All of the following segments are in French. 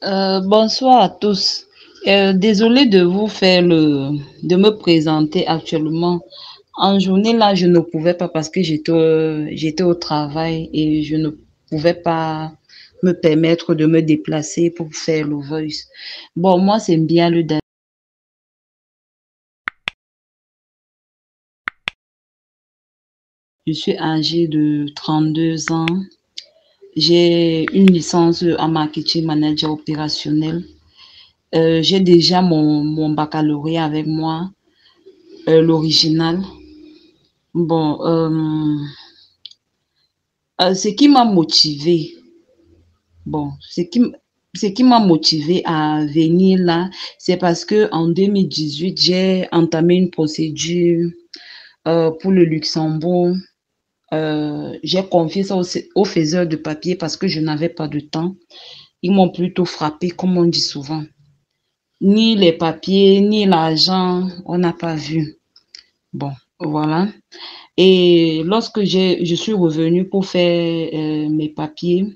Bonsoir à tous. Désolée de vous faire de me présenter actuellement. En journée là, je ne pouvais pas parce que j'étais au travail et je ne pouvais pas me permettre de me déplacer pour faire le voice. Bon, moi c'est bien le date. Je suis âgée de 32 ans. J'ai une licence en marketing manager opérationnel. J'ai déjà mon baccalauréat avec moi, l'original. Bon, ce qui m'a motivé, bon, ce qui m'a motivé à venir là, c'est parce que en 2018, j'ai entamé une procédure pour le Luxembourg. J'ai confié ça aux faiseurs de papier parce que je n'avais pas de temps. Ils m'ont plutôt frappé, comme on dit souvent. Ni les papiers, ni l'argent, on n'a pas vu. Bon, voilà. Et lorsque je suis revenue pour faire mes papiers,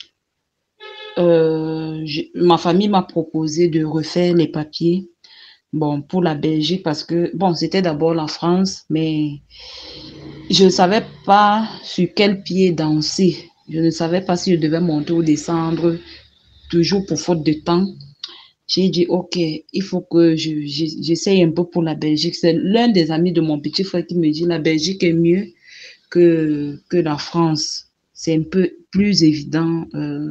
ma famille m'a proposé de refaire les papiers. Bon, pour la Belgique, parce que, bon, c'était d'abord la France, mais je ne savais pas sur quel pied danser. Je ne savais pas si je devais monter ou descendre, toujours pour faute de temps. J'ai dit, OK, il faut que j'essaye un peu pour la Belgique. C'est l'un des amis de mon petit frère qui me dit, la Belgique est mieux que la France. C'est un peu plus évident,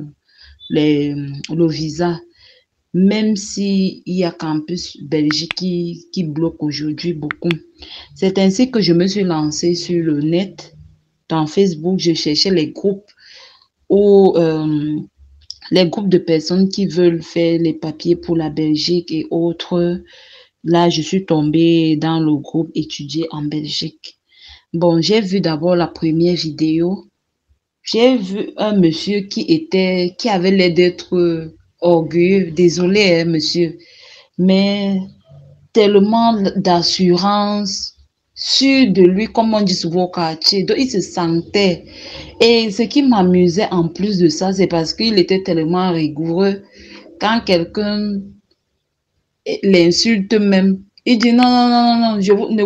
le visa, même s'il y a Campus Belgique qui bloque aujourd'hui beaucoup. C'est ainsi que je me suis lancée sur le net. Dans Facebook, je cherchais où, les groupes de personnes qui veulent faire les papiers pour la Belgique et autres. Là, je suis tombée dans le groupe Étudier en Belgique. Bon, j'ai vu d'abord la première vidéo. J'ai vu un monsieur qui avait l'air d'être orgueilleux. Désolé, hein, monsieur, mais tellement d'assurance, sûr de lui, comme on dit souvent au quartier. Donc, il se sentait. Et ce qui m'amusait en plus de ça, c'est parce qu'il était tellement rigoureux. Quand quelqu'un l'insulte même, il dit non, non, non, non, non,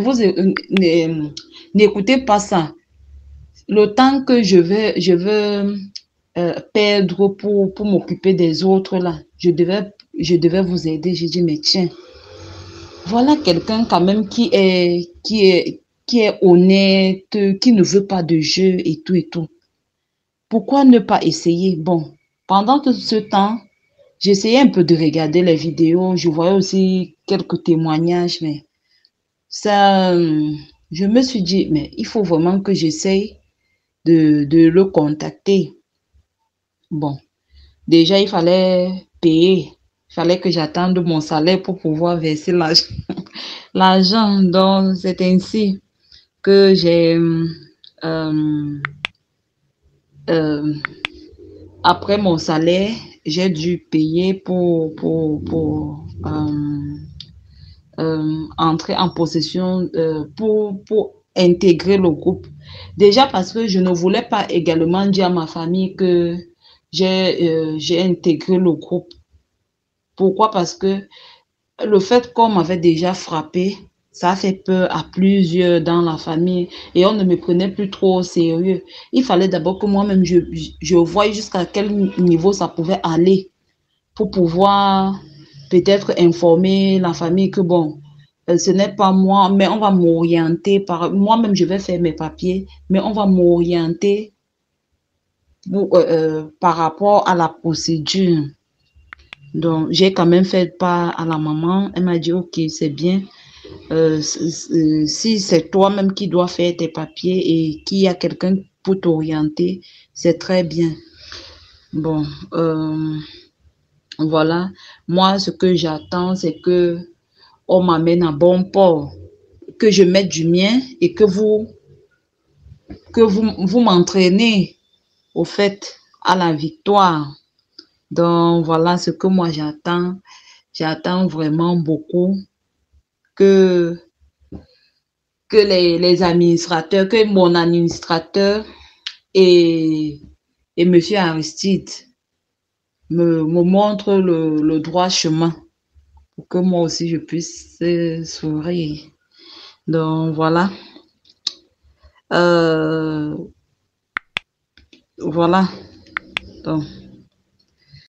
n'écoutez pas ça. Le temps que je veux perdre pour m'occuper des autres là, je devais vous aider. J'ai dit, mais tiens, voilà quelqu'un quand même qui est honnête, qui ne veut pas de jeu et tout et tout. Pourquoi ne pas essayer? Bon, pendant tout ce temps, j'essayais un peu de regarder les vidéos, je voyais aussi quelques témoignages, mais ça, je me suis dit, mais il faut vraiment que j'essaye de le contacter. Bon, déjà, il fallait payer. Il fallait que j'attende mon salaire pour pouvoir verser l'argent. L'argent, donc c'est ainsi que euh, euh, après mon salaire, j'ai dû payer pour entrer en possession, pour intégrer le groupe. Déjà parce que je ne voulais pas également dire à ma famille que j'ai intégré le groupe. Pourquoi? Parce que le fait qu'on m'avait déjà frappé, ça a fait peur à plusieurs dans la famille et on ne me prenait plus trop au sérieux. Il fallait d'abord que moi-même, je voie jusqu'à quel niveau ça pouvait aller pour pouvoir peut-être informer la famille que bon, ce n'est pas moi, mais on va m'orienter par moi-même, je vais faire mes papiers, mais on va m'orienter par rapport à la procédure. Donc, j'ai quand même fait part à la maman. Elle m'a dit, OK, c'est bien. Si c'est toi-même qui dois faire tes papiers et qu'il y a quelqu'un pour t'orienter, c'est très bien. Bon, voilà. Moi, ce que j'attends, c'est que on m'amène à bon port, que je mette du mien et que vous m'entraînez au fait à la victoire. Donc, voilà ce que moi j'attends. J'attends vraiment beaucoup que, que les administrateurs, que mon administrateur et Monsieur Aristide me montre le droit chemin pour que moi aussi je puisse sourire. Donc voilà. Euh, voilà. Donc.